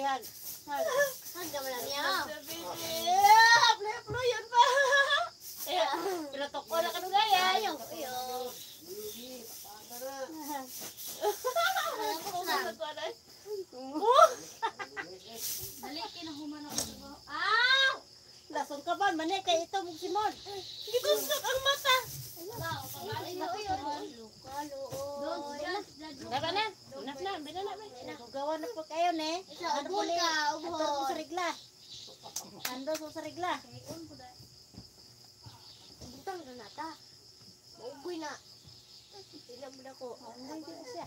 hag. Hag naman lang niya. Plo yun pa. Pinatok ko na kanugaya. Yung Dali, kinahuman ako sa baho. lason ka ba? Mani kay ito mong simon. Gitusok ang mata. Dapat na. Enough na. Binana ba? Nagagawa na po kayo ne. Ano po ni? Ando po sa regla. Ando po sa regla. Butang na nata. Maugoy na. Tinabda ko. Ang ganda siya.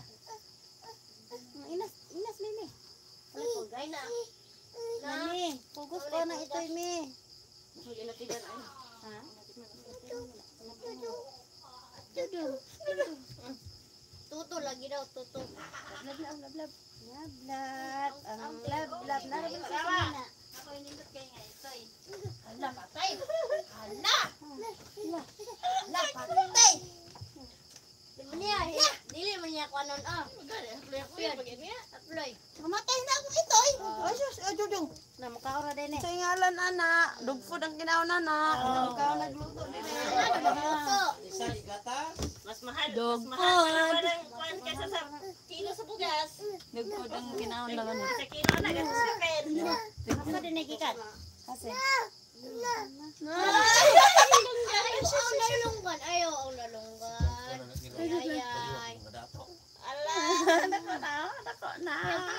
Inas nini. Wala po gay na. Nani, pugos ko na ito mi. Hindi na tigan ay. Ha? Tuto lagi daw, tuto. Lablab. Ang lablab. Naraban sa kanina. Ako inindot kayo nga ito eh. Hala, patay. Hala, patay. Dili man niya ko anon. Apply. Mamatay na ako ito eh. Asus, dudong. Na mukha ora din eh. Sa ngalan anak, dugfod ang kinaon anak. Ikaw nagluto din Mas mahal. Dog Mas mahal ng kwan kaysa sa kilo sa bugas. Dugfod ang kinaon naman. Sa kilo na kasi sa pen. Ako din nagikan. Kasi. Ayaw ang lalunggan. Ay. Ala. Dako na.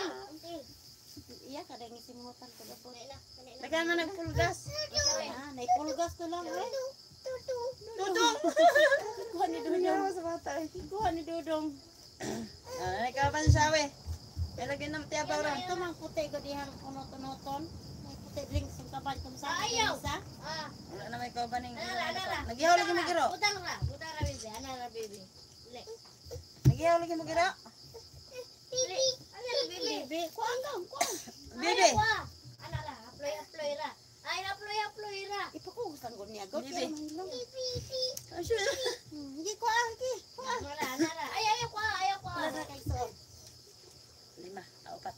Iya kada ngisimutan ko dapat. Dagan na nagpulgas. Naipulgas na lang eh. Dudong. Kuha ni Dudong. Sa bata eh. Kuha ni Dudong. Ikaw pa sa sawi. Ilagyan ng tiyapaw ra. Ito mang puti ko dihang unot-unoton. May puti drinks yung kapan kung saan isa. Wala na may kauban ning. Nagihaw lagi mo giro. Butang ra bibi. Ana ra bibi. Nagihaw lagi mo giro. Bibi, kuha ka. Bibi. Ana ra, apply ra. Ay, apply ra. Ipakugusan ko niya. Bibi. Hindi kuha, hindi. Kuha. Ana ra. Ay, kuha. Ana kay soon. 5, 4.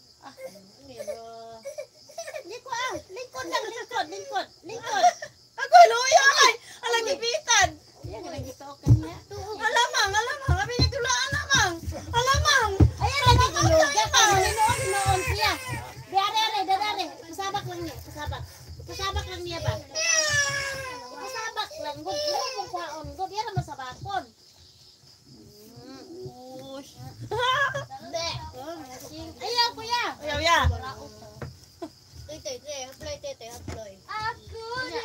Hindi kuha. Lingkod lang, lingkod. Ako luya ay. Alang gipitan. Yan nga gito kanya. Alamang. Abi ni tulaan namang. Alamang. Ayan lagi giluga ka. Noon siya. Dare. Pasabak lang niya ba? Pasabak lang. Gud mo kwaon. Gud yan naman sabakon. Ush. Hindi. Ayaw kuya. Ayaw. Apply. Ako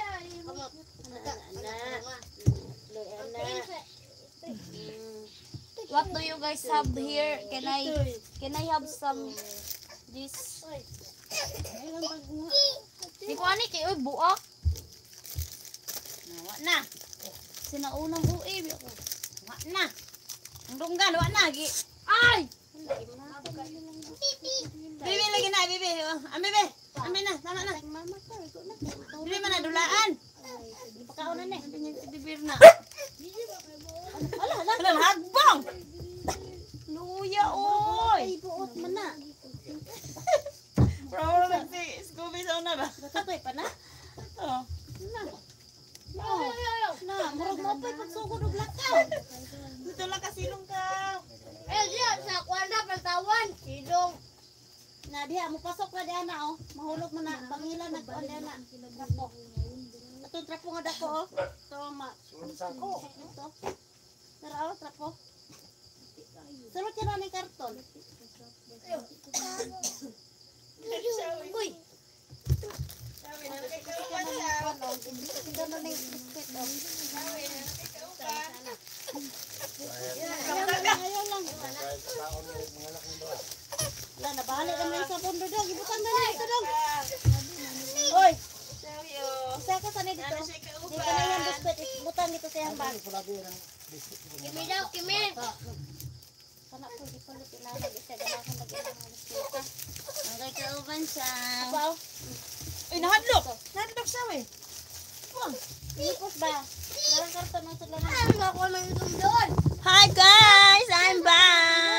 What do you guys have here? Can I have some this? Di ko ani kay oy buak. Nawa na. Sinaunang uib ako. Nawa na. Ang dunggan wa na gi. Ay! Bibi lagi na bibi. Ambi na. Tama na. Bibi man na dulaan. Pakaunan eh. Bibi si bibir na. Ala. Alam hagbang. Luya oy. Ay, buot man na. Bro, si Scooby sa una ba? Katoy pa na. Oh. Murag mo pa'y pagsugod og lakaw. Dito lang kasilong ka. Diya, sa kwarta paltawan. Silong. Diya, mo pasok na diya na, oh. Mahulog mo na. Pangilan na kuan diya na. Trapo. Itong trapo nga dako, oh. Ito, ito. Tara, oh, trapo. Sulot yan na ng karton. Uy. Ayaw lang. Nabalik naman sa pundo dong. Ibutan na dito dong. Oy. Isa ka sana dito. Dito na yung biskuit. Ibutan dito sa yung bag. Kimi daw, kimi. Sana po, di pa lutin na. Isa ganahan lagi ng biskuit. Ang kauban siya. Wow. Uy, nahadlok. Nahadlok siya eh. Ipos ba? Dalang karton ng sulaman. Hi guys, I'm back.